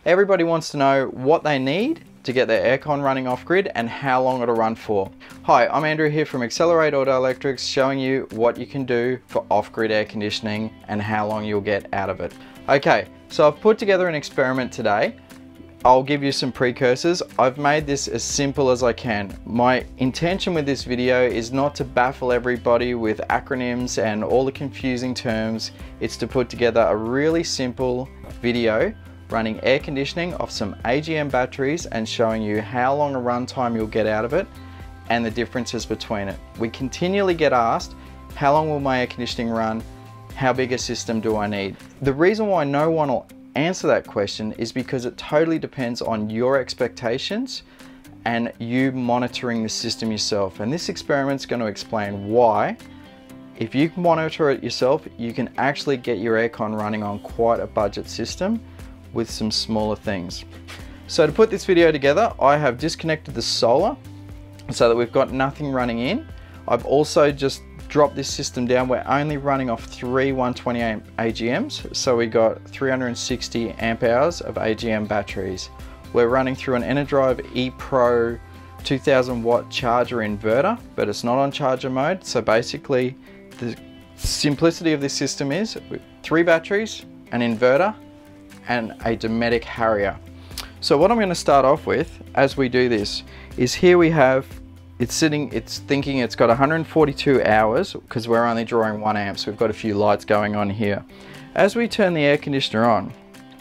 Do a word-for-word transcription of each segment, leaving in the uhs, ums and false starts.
Everybody wants to know what they need to get their aircon running off grid and how long it'll run for. Hi, I'm Andrew here from Accelerate Auto Electrics, showing you what you can do for off-grid air conditioning and how long you'll get out of it. Okay, so I've put together an experiment today. I'll give you some precursors. I've made this as simple as I can. My intention with this video is not to baffle everybody with acronyms and all the confusing terms. It's to put together a really simple video running air conditioning off some A G M batteries and showing you how long a runtime you'll get out of it and the differences between it. We continually get asked, how long will my air conditioning run? How big a system do I need? The reason why no one will answer that question is because it totally depends on your expectations and you monitoring the system yourself. And this experiment is going to explain why, if you monitor it yourself, you can actually get your aircon running on quite a budget system with some smaller things. So to put this video together, I have disconnected the solar so that we've got nothing running in. I've also just drop this system down. We're only running off three one twenty amp A G Ms, so we got three hundred sixty amp hours of A G M batteries. We're running through an EnerDrive E Pro two thousand watt charger inverter, but it's not on charger mode. So basically the simplicity of this system is three batteries, an inverter and a Dometic Harrier. So what I'm going to start off with as we do this is, here we have It's sitting, it's thinking it's got one hundred forty-two hours because we're only drawing one amp, so we've got a few lights going on here. As we turn the air conditioner on,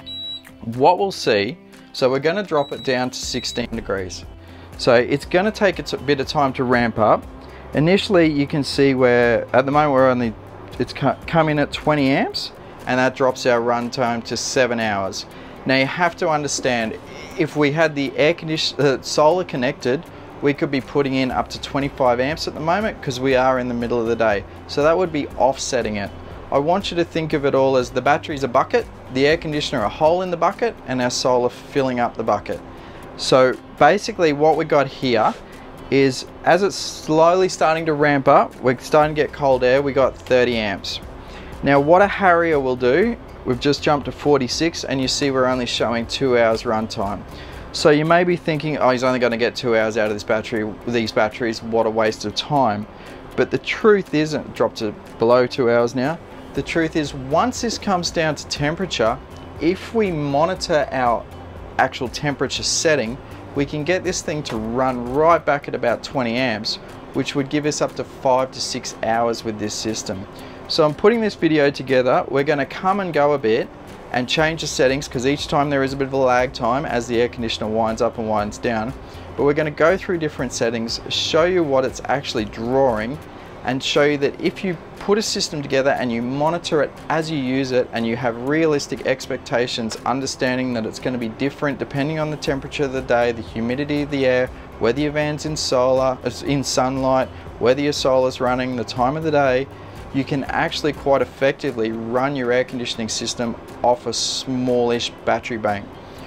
what we'll see, so we're going to drop it down to sixteen degrees. So it's going to take a bit of time to ramp up. Initially you can see where, at the moment we're only, it's come in at twenty amps, and that drops our runtime to seven hours. Now you have to understand, if we had the air conditioner, uh, solar connected, we could be putting in up to twenty-five amps at the moment because we are in the middle of the day. So that would be offsetting it. I want you to think of it all as the battery's a bucket, the air conditioner a hole in the bucket, and our solar filling up the bucket. So basically what we got here is, as it's slowly starting to ramp up, we're starting to get cold air, we got thirty amps. Now what a Harrier will do, we've just jumped to forty-six and you see we're only showing two hours runtime. So you may be thinking, oh, he's only going to get two hours out of this battery, these batteries, what a waste of time. But the truth isn't, dropped to below two hours now. The truth is, once this comes down to temperature, if we monitor our actual temperature setting, we can get this thing to run right back at about twenty amps, which would give us up to five to six hours with this system. So I'm putting this video together. We're going to come and go a bit and change the settings, because each time there is a bit of a lag time as the air conditioner winds up and winds down. But we're going to go through different settings, show you what it's actually drawing, and show you that if you put a system together and you monitor it as you use it, and you have realistic expectations, understanding that it's going to be different depending on the temperature of the day, the humidity of the air, whether your van's in solar, in sunlight, whether your solar's running, the time of the day, you can actually quite effectively run your air conditioning system off a smallish battery bank.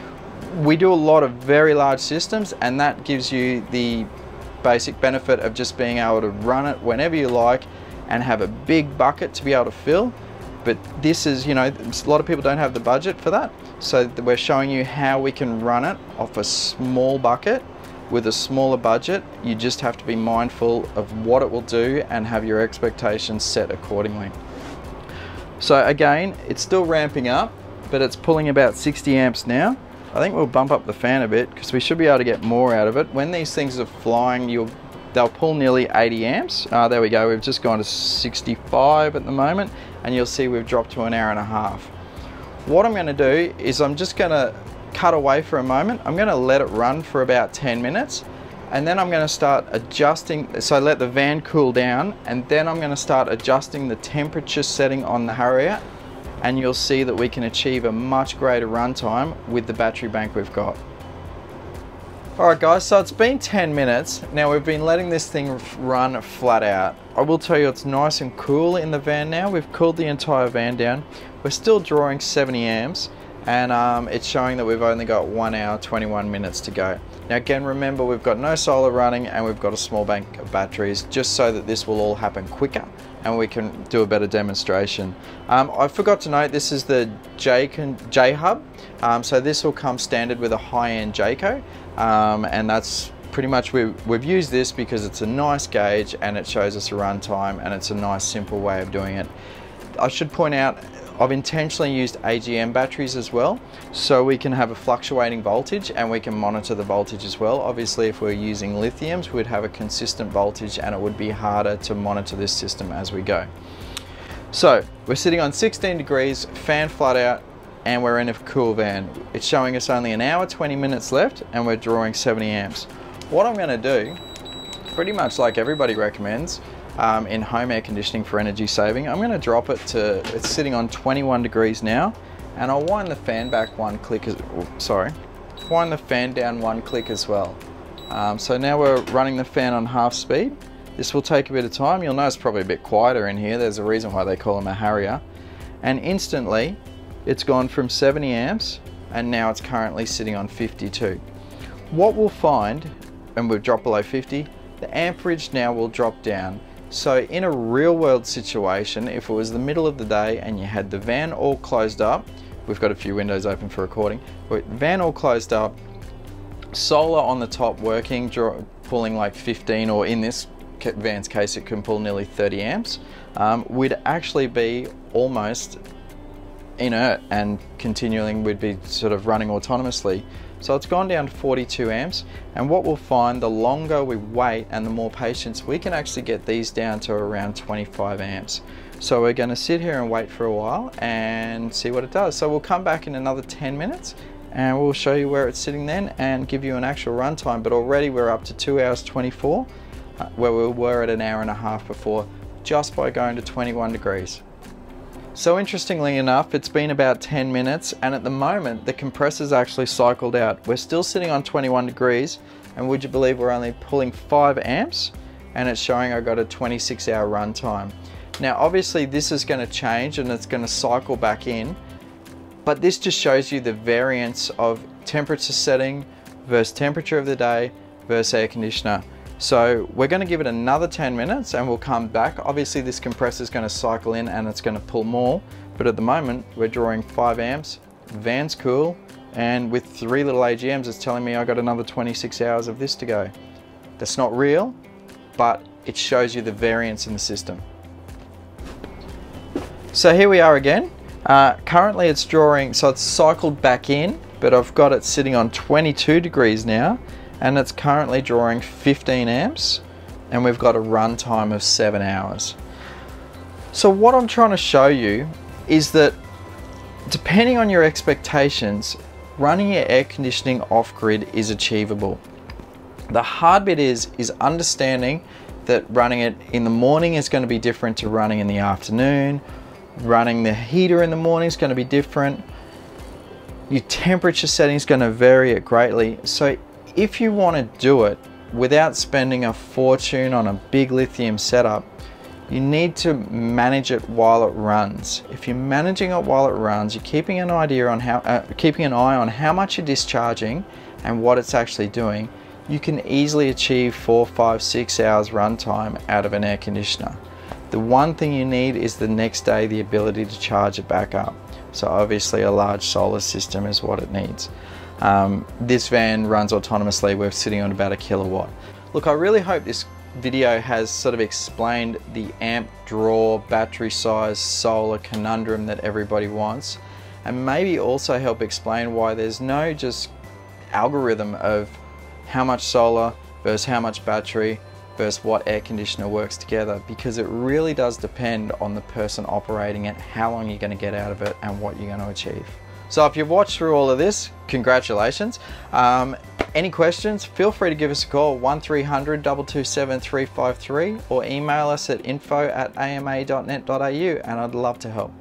We do a lot of very large systems, and that gives you the basic benefit of just being able to run it whenever you like and have a big bucket to be able to fill. But this is, you know, a lot of people don't have the budget for that, so we're showing you how we can run it off a small bucket with a smaller budget. You just have to be mindful of what it will do and have your expectations set accordingly. So again, it's still ramping up, but it's pulling about sixty amps now. I think we'll bump up the fan a bit because we should be able to get more out of it. When these things are flying, you'll they'll pull nearly eighty amps. Uh, there we go, we've just gone to sixty-five at the moment, and you'll see we've dropped to an hour and a half. What I'm going to do is, I'm just going to cut away for a moment. I'm going to let it run for about ten minutes, and then I'm going to start adjusting. So let the van cool down, and then I'm going to start adjusting the temperature setting on the Harrier, and you'll see that we can achieve a much greater runtime with the battery bank we've got. Alright guys, so it's been ten minutes. Now we've been letting this thing run flat out. I will tell you, it's nice and cool in the van now. We've cooled the entire van down. We're still drawing seventy amps. and um, it's showing that we've only got one hour twenty-one minutes to go. Now again, remember, we've got no solar running and we've got a small bank of batteries, just so that this will all happen quicker and we can do a better demonstration. Um, I forgot to note, this is the J, J hub, um, so this will come standard with a high-end Jayco, um, and that's pretty much, we've, we've used this because it's a nice gauge and it shows us a run time, and it's a nice simple way of doing it. I should point out, I've intentionally used A G M batteries as well, so we can have a fluctuating voltage and we can monitor the voltage as well. Obviously, if we're using lithiums, we'd have a consistent voltage and it would be harder to monitor this system as we go. So we're sitting on sixteen degrees, fan flat out, and we're in a cool van. It's showing us only an hour, twenty minutes left, and we're drawing seventy amps. What I'm gonna do, pretty much like everybody recommends, Um, in home air conditioning for energy saving, I'm going to drop it to, it's sitting on twenty-one degrees now, and I'll wind the fan back one click, as, oh, sorry, wind the fan down one click as well. Um, so now we're running the fan on half speed. This will take a bit of time. You'll notice probably a bit quieter in here. There's a reason why they call them a Harrier. And instantly it's gone from seventy amps and now it's currently sitting on fifty-two. What we'll find, and we've dropped below fifty, the amperage now will drop down. So in a real world situation, if it was the middle of the day and you had the van all closed up, we've got a few windows open for recording, but van all closed up, solar on the top working, draw, pulling like fifteen, or in this van's case it can pull nearly thirty amps, um, we'd actually be almost inert and continuing, we'd be sort of running autonomously. So it's gone down to forty-two amps, and what we'll find, the longer we wait and the more patience, we can actually get these down to around twenty-five amps. So we're going to sit here and wait for a while and see what it does. So we'll come back in another ten minutes and we'll show you where it's sitting then and give you an actual run time. But already we're up to two hours twenty-four, uh, where we were at an hour and a half before, just by going to twenty-one degrees. So interestingly enough, it's been about ten minutes, and at the moment the compressor's actually cycled out. We're still sitting on twenty-one degrees, and would you believe we're only pulling five amps, and it's showing I've got a twenty-six hour run time. Now obviously this is going to change and it's going to cycle back in, but this just shows you the variance of temperature setting versus temperature of the day versus air conditioner. So we're going to give it another ten minutes and we'll come back. Obviously this compressor is going to cycle in and it's going to pull more, but at the moment we're drawing five amps, van's cool, and with three little A G Ms it's telling me I got another twenty-six hours of this to go. That's not real, but it shows you the variance in the system. So here we are again. Uh, currently it's drawing, so it's cycled back in, but I've got it sitting on twenty-two degrees now, and it's currently drawing fifteen amps, and we've got a run time of seven hours. So what I'm trying to show you is that depending on your expectations, running your air conditioning off-grid is achievable. The hard bit is, is understanding that running it in the morning is going to be different to running in the afternoon. Running the heater in the morning is going to be different. Your temperature setting is going to vary it greatly. So if you want to do it without spending a fortune on a big lithium setup, you need to manage it while it runs. If you're managing it while it runs, you're keeping an idea on how, uh, keeping an eye on how much you're discharging and what it's actually doing, you can easily achieve four, five, six hours runtime out of an air conditioner. The one thing you need is the next day the ability to charge it back up. So obviously a large solar system is what it needs. Um, this van runs autonomously. We're sitting on about a kilowatt. Look, I really hope this video has sort of explained the amp draw, battery size, solar conundrum that everybody wants, and maybe also help explain why there's no just algorithm of how much solar versus how much battery versus what air conditioner works together, because it really does depend on the person operating it, how long you're going to get out of it and what you're going to achieve. So if you've watched through all of this, congratulations. Um, any questions, feel free to give us a call, one three hundred, two two seven, three five three, or email us at info at a m a dot net dot a u, and I'd love to help.